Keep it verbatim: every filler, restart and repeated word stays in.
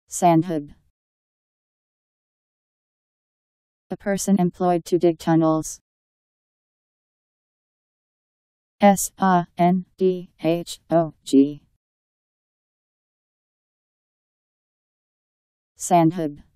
Sandhog. A person employed to dig tunnels. S A N D H O G. Sandhog.